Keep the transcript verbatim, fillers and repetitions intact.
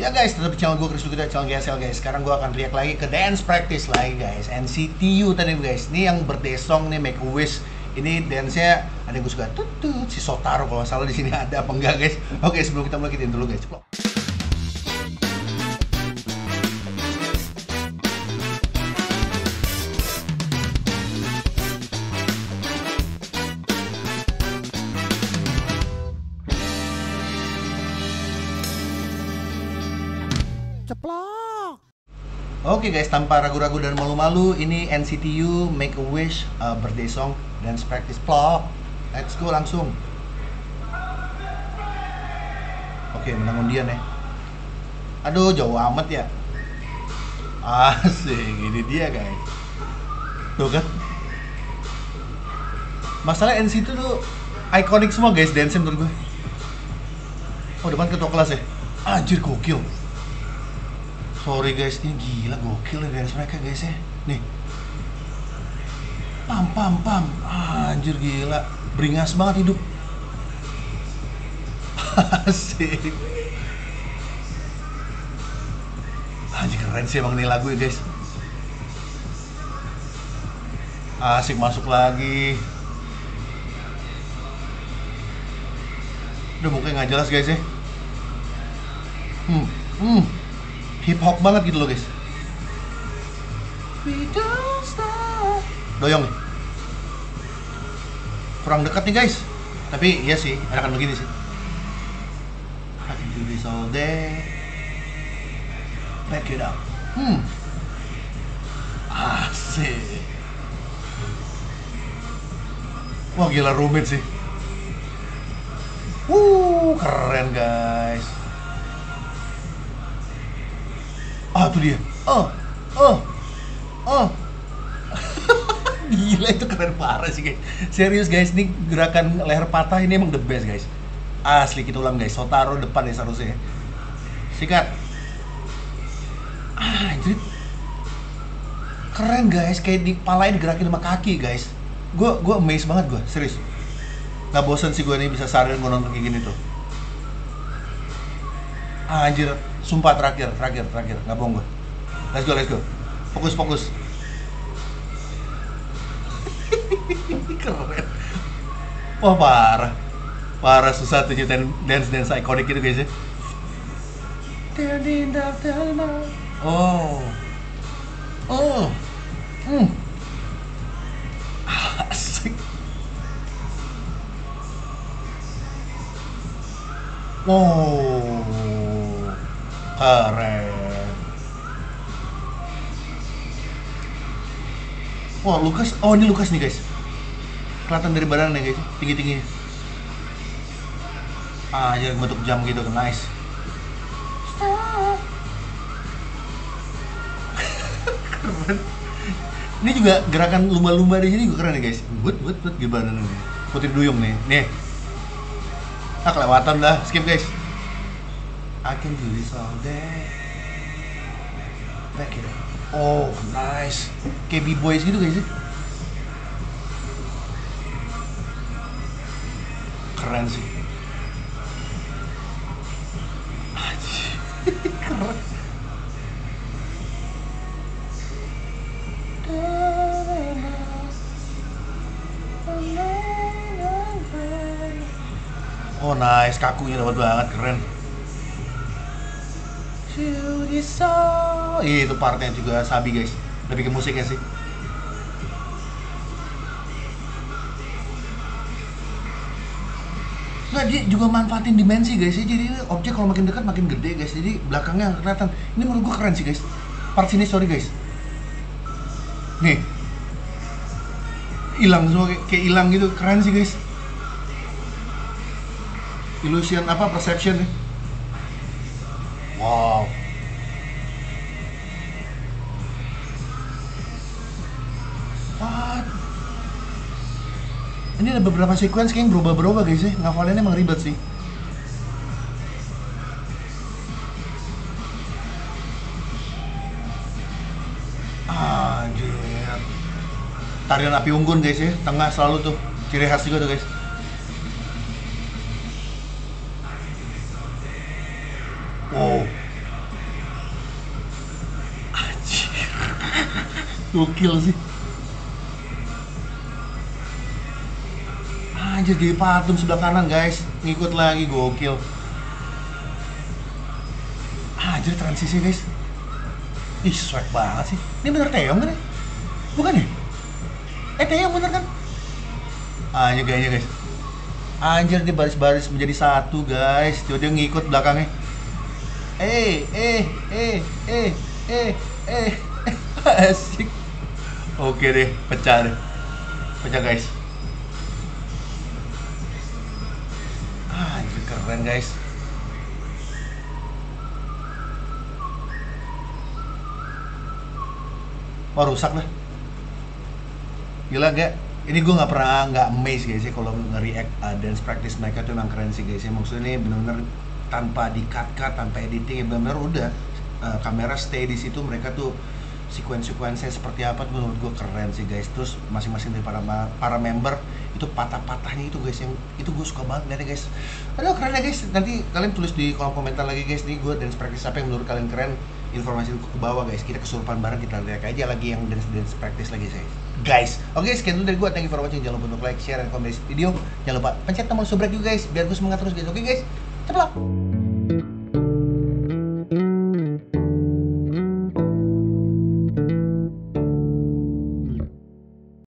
Ya guys, tetap di channel gue Chris Lukita, channel G S L guys. Sekarang gue akan react lagi ke dance practice lagi guys. N C T U tadi guys. Ini yang birthday song nih, Make a Wish. Ini dance-nya ada yang gue suka tutut si Sotaro kalau nggak salah di sini ada apa enggak guys. Oke, sebelum kita mulai kita intro dulu guys. Ceplok. Ceplok. Oke guys, tanpa ragu-ragu dan malu-malu, ini N C T U Make a Wish uh, birthday song dance practice plok. Let's go langsung. Oke, menang undian ya. Aduh, jauh amat ya. Asik, ini dia guys. Tuh kan. Masalah N C T U tuh ikonik semua guys, dance menurut gue. Oh, depan ketua kelas ya. Anjir, gokil. Sorry guys, ini gila gokil ya dance mereka guys ya. Nih. Pam pam pam. Anjir gila. Beringas banget hidup. Asik. Anjir keren sih emang nih lagu ya guys. Asik, masuk lagi. Udah mukanya nggak jelas guys ya. Hmm. Hmm. Hip hop banget gitu loh guys. We don't stop. Doyong nih. Kurang dekat nih guys. Tapi iya sih, enakan begini sih. I can do this all day. Back it up. Hmm. Asik. Wah gila rumit sih. Wuh, keren guys. Ah, tuh dia. Oh, oh, oh. Gila, itu keren parah sih guys. Serius guys, ini gerakan leher patah ini emang the best guys. Asli, kita ulang guys. Sotaro depan ya seharusnya. Sikat. Ah, anjir. Keren guys, kayak dipalain gerakin sama kaki guys. Gue gue amazed banget gue, serius. Gak bosen sih gue nih bisa seharian gue nonton kayak gini tuh. Ah, anjir. Sumpah terakhir, terakhir, terakhir, nggak bohong gue. Let's go, let's go. Fokus, fokus. Keren. Wah parah, parah susah tuh nyetain dance dance ikonik itu guys ya. Oh, oh, hmm, asik. Wow. Keren. Wah, Lukas. Oh, ini Lukas nih, guys. Kelihatan dari badannya, guys. Tinggi-tinggi. Ah, jadi bentuk jam gitu. Nice. Keren. Ini juga gerakan lumba-lumba di sini juga keren nih, guys. But, but, but gimana nih? Putri Duyung nih. Nih. Ah, kelewatan dah. Skip, guys. I can do this all day. Back it up. Oh, nice. Kayak B-boys gitu guys. Keren sih. Keren. Oh, nice. Kakunya dapat banget, keren. Ih, itu partnya juga sabi guys. Lebih ke musiknya sih. Nggak, dia juga manfaatin dimensi guys ya. Jadi objek kalau makin dekat makin gede guys. Jadi belakangnya kelihatan. Ini menurut gua keren sih guys. Part sini sorry guys. Nih. Hilang semua kayak hilang gitu. Keren sih guys. Illusion apa perception nih. Wow. What? Ini ada beberapa sequence yang berubah-berubah guys ya. Ngafalinnya emang ribet sih. Anjir. Tarian api unggun guys ya. Tengah selalu tuh. Ciri khas juga tuh guys. Wow. Gokil sih. Anjir, jadi patung sebelah kanan guys. Ngikut lagi, gokil. Anjir, transisi guys. Ih, swag banget sih. Ini bener Taeyong kan ya? Bukan ya? Eh, Taeyong bener kan? Anjir kayaknya guys. Anjir, di baris-baris menjadi satu guys. Dia dia ngikut belakangnya. Eh, eh, eh, eh, eh, eh, asik. Oke deh, pecah deh. Pecah guys. Anjir, keren guys. Wah, rusak dah. Gila gak? Ini gue nggak pernah nggak amazed guys ya kalau nge-react uh, dance practice mereka tuh emang keren sih guys ya. Maksudnya ini bener-bener tanpa di-cut-cut, tanpa editing, ya bener-bener udah uh, kamera stay di situ, mereka tuh sekuen-sekuensinya seperti apa tuh menurut gue keren sih guys. Terus masing-masing dari para para member itu patah-patahnya itu guys, yang itu gue suka banget liatnya guys. Aduh, keren ya guys. Nanti kalian tulis di kolom komentar lagi guys, nih gue dance practice apa yang menurut kalian keren, informasi itu ke bawah guys. Kita kesurupan bareng, kita lihat aja lagi yang dance dance practice lagi guys. Guys, oke okay, sekian dulu dari gue. Thank you for watching. Jangan lupa untuk like, share, dan komen di video. Jangan lupa pencet tombol subscribe juga guys, biar gue semangat terus guys. Oke okay, guys, ceplok.